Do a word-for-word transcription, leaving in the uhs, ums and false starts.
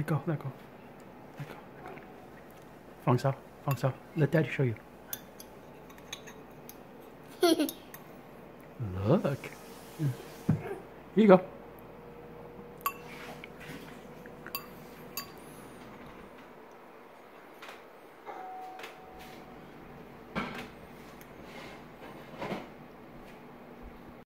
go, let go. Let go, let go. 放手，放手。Let Daddy show you. Look. Here you go.